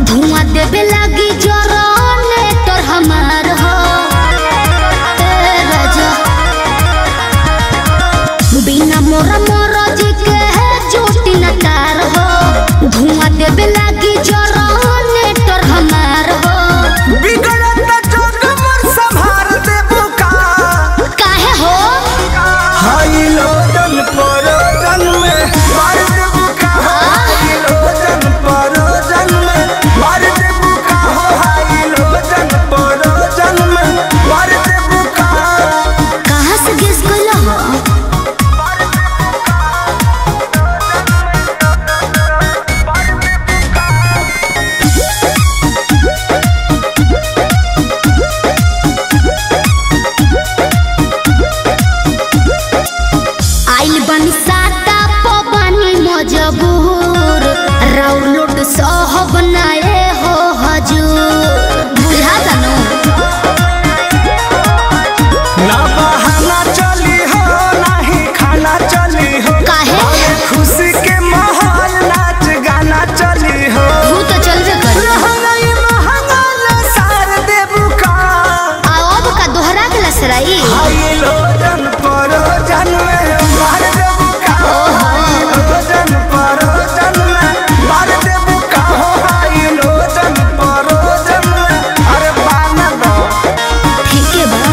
धुआं देवे लागी जरने तोर हमार हो राजा बिना मोरा मोरा जी के जोटी न तार हो धुआं देवे लागी जरने तोर हमार हो बिगड़त जोग मोर संभार देबो का काहे हो हाई लोजन परोजन में मार देबो का हाई लोजन परोजन में मार देबो का हाई लोजन परोजन में मार देबो का कहां से गेस कइला हो साटा पवानी मजबूर राउलोट सहब नाए हो हजूर बुझा जानो ना बहाना चली हो नाही खाना चली हो काहे खुशी के माहौल नाच गाना चली हो तू तो चलबे कर रहनाई महंगा सार देबू का अब का दोहरा के लसराई हाई लोजन परोजन में मार देबू का हाई लोजन परोजन में मार देबू का हाई लोजन परोजन में अरे बाना दो ठीक है बा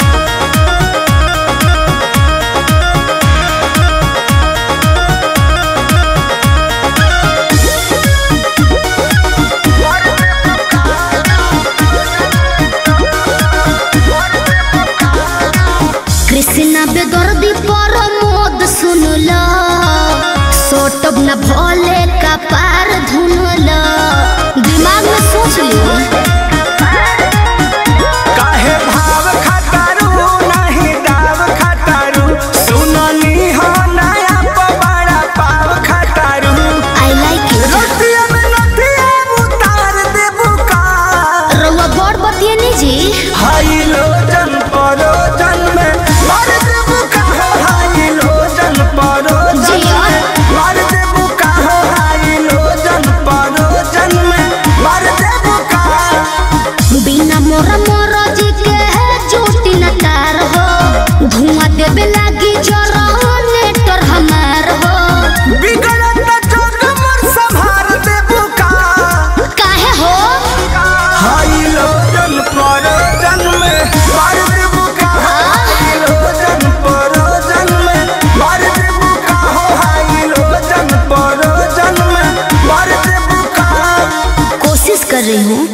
कृष्णा बेदर्दी पर मोद सुनला सोटब न भोले का पार धुनला दिमाग में सोच लियो काहे भाव खटारू नहीं दाव खटारू सुननी हो नया पवाड़ा पाव खटारू आई लाइक इट रोटिया में नथिया उतार देबू का रउआ बड़ बतिए नी जी हाई लोजन परोजन में मार देबू का हाई लोजन परोजन जिया। में मार देबू का हाई लोजन परोजन में मार देबू का बिना मोरा मोरा जी के जोटी न तार हो धुआं देवे लागी जरने तोर हमार हो बिगड़त जोग मोर संभार देबू का काहे हो हाई लोजन परोजन में मार देबू का हाई लोजन परोजन में मार देबू का हाई लोजन परोजन में मार देबू का कोशिश कर रही हूँ